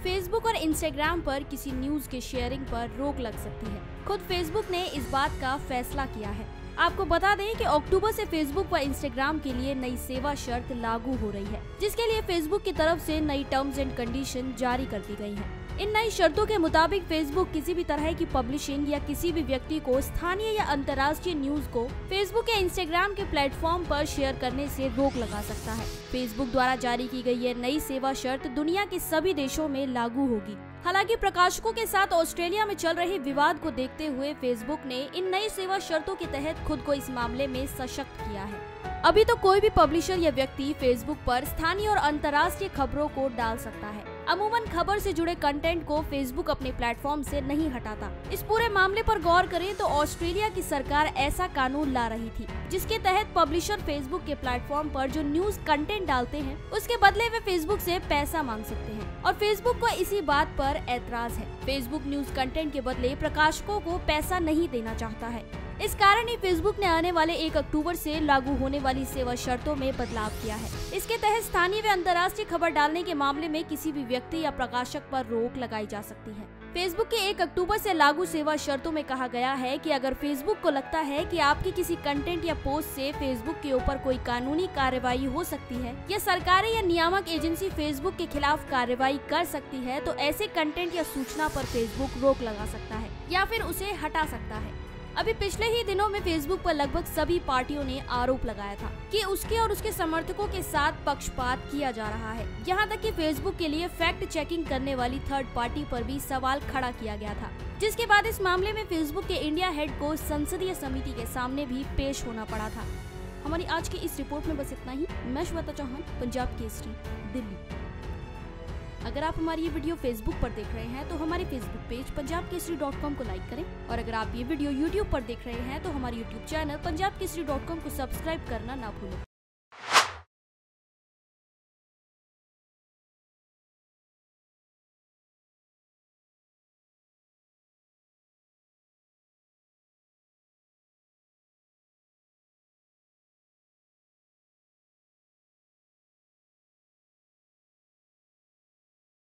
Facebook और Instagram पर किसी न्यूज के शेयरिंग पर रोक लग सकती है। खुद फेसबुक ने इस बात का फैसला किया है। आपको बता दें कि अक्टूबर से फेसबुक व इंस्टाग्राम के लिए नई सेवा शर्त लागू हो रही है, जिसके लिए फेसबुक की तरफ से नई टर्म्स एंड कंडीशन जारी कर दी गई है। इन नई शर्तों के मुताबिक फेसबुक किसी भी तरह की पब्लिशिंग या किसी भी व्यक्ति को स्थानीय या अंतर्राष्ट्रीय न्यूज को फेसबुक या इंस्टाग्राम के प्लेटफॉर्म पर शेयर करने से रोक लगा सकता है। फेसबुक द्वारा जारी की गई ये नई सेवा शर्त दुनिया के सभी देशों में लागू होगी। हालांकि प्रकाशकों के साथ ऑस्ट्रेलिया में चल रहे विवाद को देखते हुए फेसबुक ने इन नई सेवा शर्तों के तहत खुद को इस मामले में सशक्त किया है। अभी तो कोई भी पब्लिशर या व्यक्ति फेसबुक पर स्थानीय और अंतर्राष्ट्रीय खबरों को डाल सकता है। अमूमन खबर से जुड़े कंटेंट को फेसबुक अपने प्लेटफॉर्म से नहीं हटाता। इस पूरे मामले पर गौर करें तो ऑस्ट्रेलिया की सरकार ऐसा कानून ला रही थी, जिसके तहत पब्लिशर फेसबुक के प्लेटफॉर्म पर जो न्यूज कंटेंट डालते हैं उसके बदले वे फेसबुक से पैसा मांग सकते हैं और फेसबुक को इसी बात पर ऐतराज है। फेसबुक न्यूज कंटेंट के बदले प्रकाशकों को पैसा नहीं देना चाहता है। इस कारण ही फेसबुक ने आने वाले 1 अक्टूबर से लागू होने वाली सेवा शर्तों में बदलाव किया है। इसके तहत स्थानीय व अंतर्राष्ट्रीय खबर डालने के मामले में किसी भी व्यक्ति या प्रकाशक पर रोक लगाई जा सकती है। फेसबुक के 1 अक्टूबर से लागू सेवा शर्तों में कहा गया है कि अगर फेसबुक को लगता है कि आपकी किसी कंटेंट या पोस्ट से फेसबुक के ऊपर कोई कानूनी कार्रवाई हो सकती है या सरकारी या नियामक एजेंसी फेसबुक के खिलाफ कार्रवाई कर सकती है, तो ऐसे कंटेंट या सूचना पर फेसबुक रोक लगा सकता है या फिर उसे हटा सकता है। अभी पिछले ही दिनों में फेसबुक पर लगभग सभी पार्टियों ने आरोप लगाया था कि उसके और उसके समर्थकों के साथ पक्षपात किया जा रहा है। यहाँ तक कि फेसबुक के लिए फैक्ट चेकिंग करने वाली थर्ड पार्टी पर भी सवाल खड़ा किया गया था, जिसके बाद इस मामले में फेसबुक के इंडिया हेड को संसदीय समिति के सामने भी पेश होना पड़ा था। हमारी आज की इस रिपोर्ट में बस इतना ही। मैं श्वेता चौहान, पंजाब केसरी, दिल्ली। अगर आप हमारी ये वीडियो फेसबुक पर देख रहे हैं तो हमारे फेसबुक पेज punjabkesari.com को लाइक करें, और अगर आप ये वीडियो यूट्यूब पर देख रहे हैं तो हमारे यूट्यूब चैनल punjabkesari.com को सब्सक्राइब करना ना भूलें।